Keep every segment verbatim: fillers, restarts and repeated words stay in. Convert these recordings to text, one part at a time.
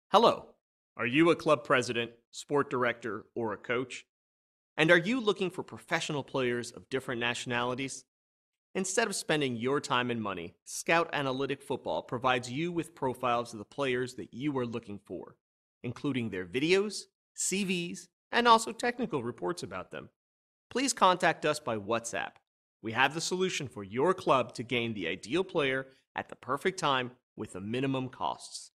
Hello. Are you a club president, sport director, or a coach? And are you looking for professional players of different nationalities? Instead of spending your time and money, Scout Analytic Football provides you with profiles of the players that you are looking for, including their videos, C Vs, and also technical reports about them. Please contact us by WhatsApp. We have the solution for your club to gain the ideal player at the perfect time with the minimum costs.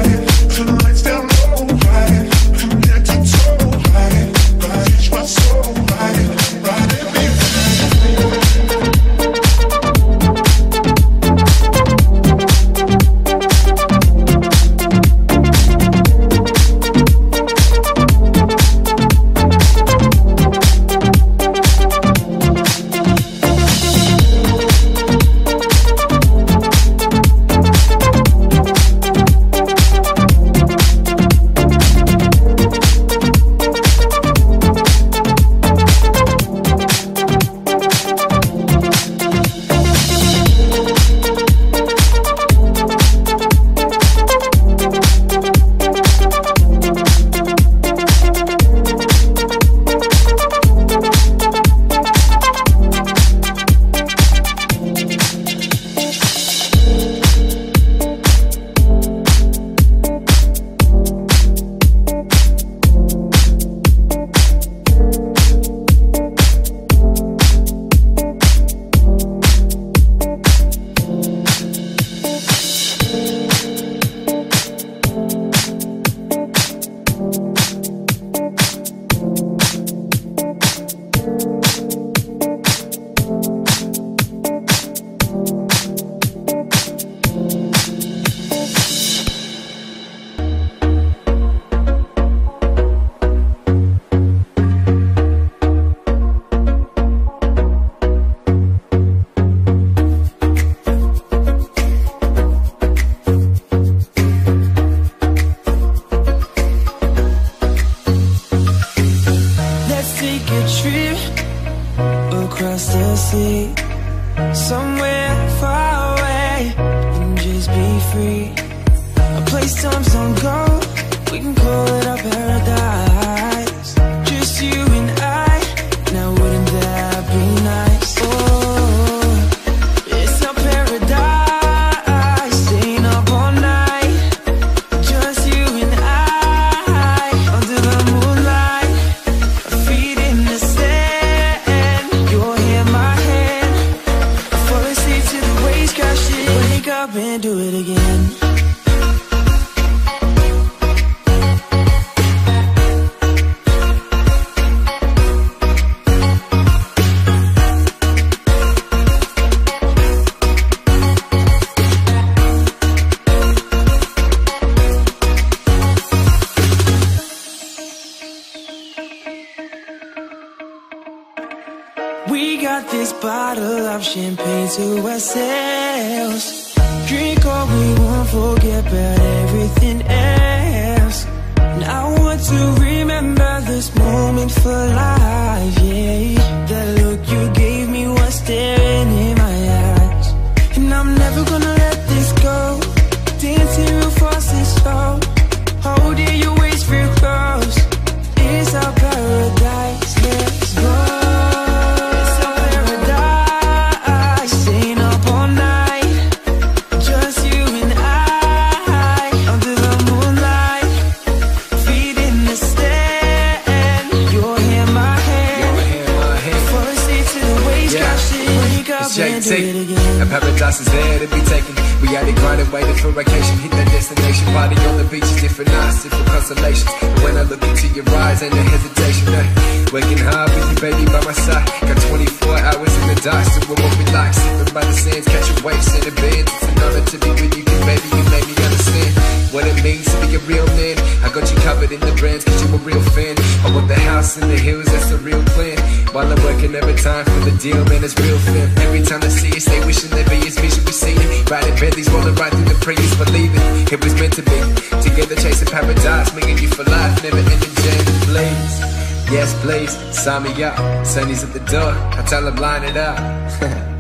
So across the sea, somewhere far away, and just be free. A place times don't go, we can call it our paradise. Just you and I, now wouldn't that be nice? Oh, it's our paradise, staying up all night. Just you and I, under the moonlight, our feet in the sand, your hand, my hand. Fall asleep to the waves crashing, wake up and do it again. We got this bottle of champagne to ourselves. Drink all we want, forget about everything else. And I want to remember this moment for life, yeah. That look you gave me was staring in my eyes. And I'm never gonna let this go. Dancing real fast and slow, holding your waist real close. It's our paradise, let's go. J T, and paradise is there to be taken. We out here grinding, waiting for vacation. Hit that destination, party on the beach is different nights, different constellations. And when I look into your eyes, ain't no hesitation. Nah. Working hard with you, baby, by my side. Got twenty-four hours in the dark, so what we like. Sipping by the sands, catching waves in the bed. It's an honor to be with you, baby. You made me understand what it means to be a real man. I got you covered in the brands, cause you a real fan. I want the house in the hills, that's the real plan. While I'm working every time for the deal, man, it's real fam. Every time I see it, stay wishing there be his vision, we see it. Riding Bentleys, rolling right through the Prius, believe it. It was meant to be. Together chasing paradise, me and you for life, never ending journey, please. Yes, please, sign me up. Sonny's at the door, I tell him line it up.